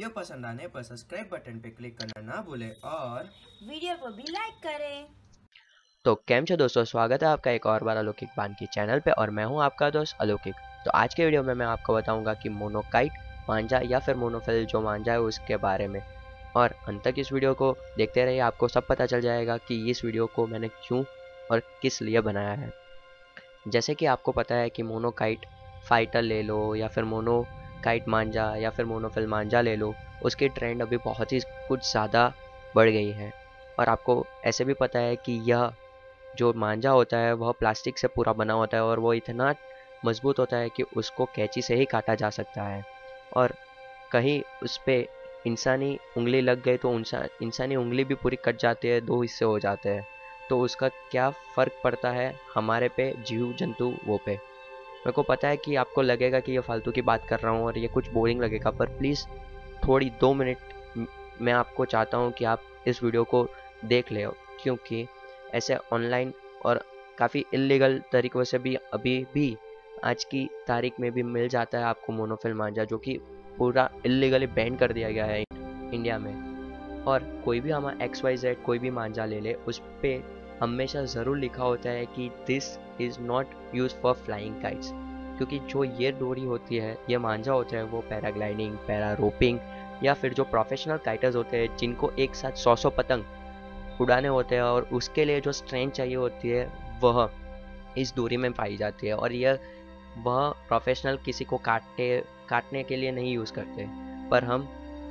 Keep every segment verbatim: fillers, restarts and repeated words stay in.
Video पसंद आने पर सब्सक्राइब बटन पे क्लिक करना ना भूलें और वीडियो को भी लाइक करें। तो केम छो दोस्तों, स्वागत है आपका एक और बार अलौकिक बान की चैनल पे और मैं हूं आपका दोस्त अलौकिक। तो आज के वीडियो में मैं आपको बताऊंगा कि मोनोकाइट मांजा या फिर मोनोफिल जो मांजा है उसके बारे में, और अंत तक इस वीडियो को देखते रहिए, आपको सब पता चल जाएगा कि इस वीडियो को मैंने क्यों और किस लिए बनाया है। जैसे कि आपको पता है कि मोनोकाइट फाइटर ले लो या फिर मोनोकाइट मांजा या फिर मोनोफिल मांजा ले लो, उसकी ट्रेंड अभी बहुत ही कुछ ज़्यादा बढ़ गई है। और आपको ऐसे भी पता है कि यह जो मांजा होता है वह प्लास्टिक से पूरा बना होता है और वो इतना मजबूत होता है कि उसको कैंची से ही काटा जा सकता है, और कहीं उस पर इंसानी उंगली लग गई तो इंसानी उंगली भी पूरी कट जाती है, दो हिस्से हो जाते हैं। तो उसका क्या फ़र्क पड़ता है हमारे पे, जीव जंतु वो पे। मेरे को पता है कि आपको लगेगा कि ये फालतू की बात कर रहा हूँ और ये कुछ बोरिंग लगेगा, पर प्लीज़ थोड़ी दो मिनट मैं आपको चाहता हूँ कि आप इस वीडियो को देख ले, क्योंकि ऐसे ऑनलाइन और काफ़ी इलीगल तरीक़ों से भी अभी भी आज की तारीख में भी मिल जाता है आपको मोनोफिल मांजा, जो कि पूरा इलीगली बैन कर दिया गया है इंडिया में। और कोई भी हमारा एक्स वाई जेड कोई भी मांजा ले ले, उस पर हमेशा ज़रूर लिखा होता है कि this is not use for flying kites, क्योंकि जो ये डोरी होती है, ये मांजा होता है, वो पैराग्लाइडिंग, पैरा रोपिंग या फिर जो प्रोफेशनल काइटर्स होते हैं जिनको एक साथ सौ सौ पतंग उड़ाने होते हैं और उसके लिए जो स्ट्रेंथ चाहिए होती है वह इस दूरी में पाई जाती है। और यह वह प्रोफेशनल किसी को काटने काटने के लिए नहीं यूज़ करते, पर हम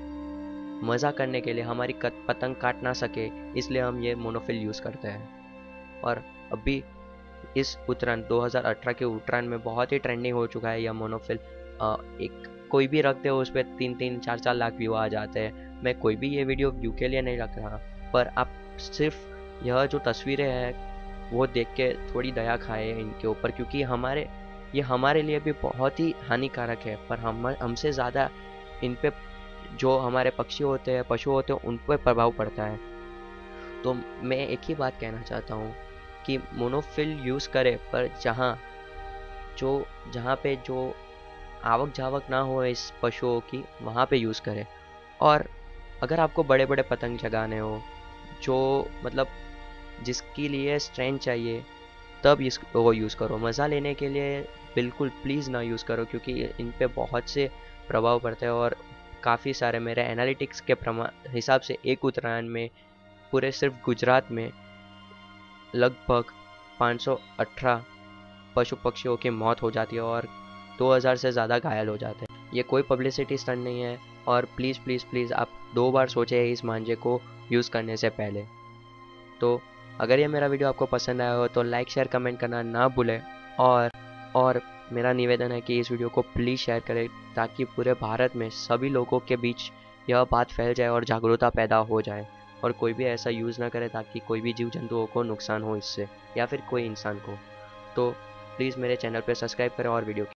मज़ा करने के लिए, हमारी पतंग काट ना सके इसलिए हम ये मोनोफिल यूज़ करते हैं। और अभी इस उत्तरायण दो हज़ार अठारह के उत्तरायण में बहुत ही ट्रेंडिंग हो चुका है यह मोनोफिल। एक कोई भी रखते हो उस पर तीन तीन चार चार लाख व्यू आ जाते हैं। मैं कोई भी ये वीडियो व्यू के लिए नहीं रख रहा, पर आप सिर्फ यह जो तस्वीरें हैं वो देख के थोड़ी दया खाए इनके ऊपर, क्योंकि हमारे ये हमारे लिए भी बहुत ही हानिकारक है, पर हम हमसे ज़्यादा इन पे जो हमारे पक्षी होते हैं, पशु होते हैं, उन पर प्रभाव पड़ता है। तो मैं एक ही बात कहना चाहता हूँ कि मोनोफिल यूज़ करें, पर जहाँ जो जहाँ पे जो आवक जावक ना हो इस पशुओं की, वहाँ पे यूज़ करें। और अगर आपको बड़े बड़े पतंग जगाने हो, जो मतलब जिसके लिए स्ट्रेंथ चाहिए, तब इसको यूज़ करो। मज़ा लेने के लिए बिल्कुल प्लीज़ ना यूज़ करो, क्योंकि इन पे बहुत से प्रभाव पड़ते हैं। और काफ़ी सारे मेरे एनालिटिक्स के हिसाब से एक उत्तरायण में पूरे सिर्फ गुजरात में लगभग पाँच सौ अठारह पशु पक्षियों की मौत हो जाती है और दो हज़ार से ज़्यादा घायल हो जाते हैं। ये कोई पब्लिसिटी स्टंट नहीं है, और प्लीज़ प्लीज़ प्लीज़ आप दो बार सोचें इस मांजे को यूज़ करने से पहले। तो अगर ये मेरा वीडियो आपको पसंद आया हो तो लाइक शेयर कमेंट करना ना भूलें, और और मेरा निवेदन है कि इस वीडियो को प्लीज़ शेयर करें, ताकि पूरे भारत में सभी लोगों के बीच यह बात फैल जाए और जागरूकता पैदा हो जाए, और कोई भी ऐसा यूज़ ना करे ताकि कोई भी जीव जंतुओं को नुकसान हो इससे, या फिर कोई इंसान को। तो प्लीज़ मेरे चैनल पर सब्सक्राइब करें और वीडियो